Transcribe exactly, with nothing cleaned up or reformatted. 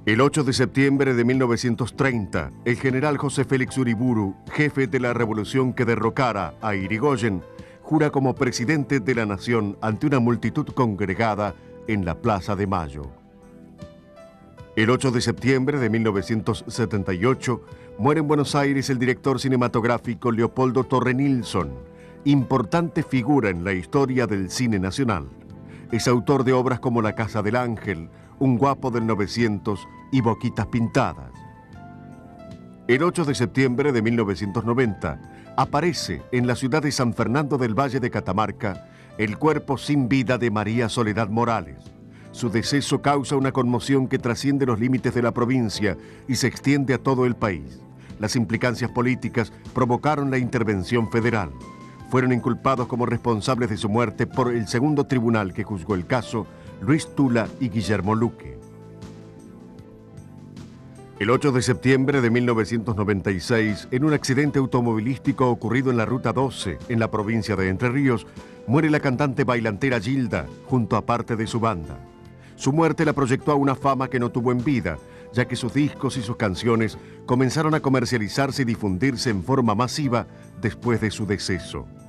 El ocho de septiembre de mil novecientos treinta, el general José Félix Uriburu, jefe de la revolución que derrocara a Irigoyen, jura como presidente de la nación ante una multitud congregada en la Plaza de Mayo. El ocho de septiembre de mil novecientos setenta y ocho, muere en Buenos Aires el director cinematográfico Leopoldo Torre Nilsson, importante figura en la historia del cine nacional. Es autor de obras como La Casa del Ángel, Un guapo del novecientos y Boquitas pintadas. El ocho de septiembre de mil novecientos noventa aparece en la ciudad de San Fernando del Valle de Catamarca el cuerpo sin vida de María Soledad Morales. Su deceso causa una conmoción que trasciende los límites de la provincia y se extiende a todo el país. Las implicancias políticas provocaron la intervención federal. Fueron inculpados como responsables de su muerte por el segundo tribunal que juzgó el caso, Luis Tula y Guillermo Luque. El ocho de septiembre de mil novecientos noventa y seis, en un accidente automovilístico ocurrido en la Ruta doce, en la provincia de Entre Ríos, muere la cantante bailantera Gilda, junto a parte de su banda. Su muerte la proyectó a una fama que no tuvo en vida, ya que sus discos y sus canciones comenzaron a comercializarse y difundirse en forma masiva después de su deceso.